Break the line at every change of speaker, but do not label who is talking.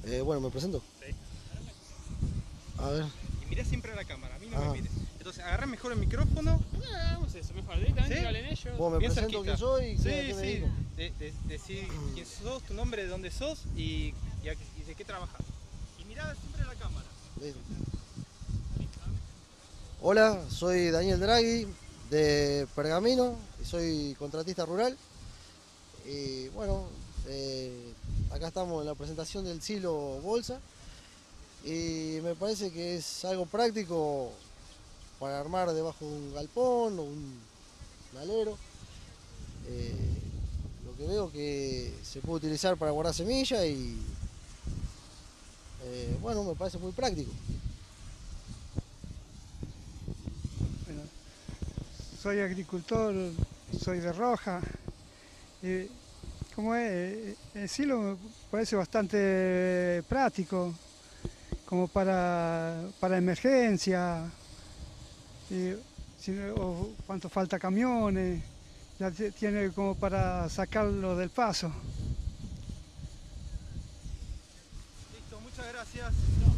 Bueno, me presento.
Sí.
A ver.
Y mirá siempre a la cámara, a mí no
Ajá.
me mires. Entonces agarrá mejor el micrófono.
Hagamos eso, mejor. Directamente
¿Sí?
hablen ellos.
Vos me
Bien
presento
cerquita.
quién soy y a
Sí,
qué me
sí.
dedico.
Decí quién sos, tu nombre, de dónde sos y de qué trabajas. Y mirá siempre a la cámara.
Listo. Hola, soy Daniel Draghi de Pergamino y soy contratista rural. Y bueno, acá estamos en la presentación del silo bolsa y me parece que es algo práctico para armar debajo de un galpón o un alero. Eh, lo que veo que se puede utilizar para guardar semillas y bueno, me parece muy práctico.
Bueno, soy agricultor, soy de Roja. Y como es, el silo me parece bastante práctico, como para emergencia, y, o cuánto falta camiones, ya tiene como para sacarlo del paso.
Listo, muchas gracias.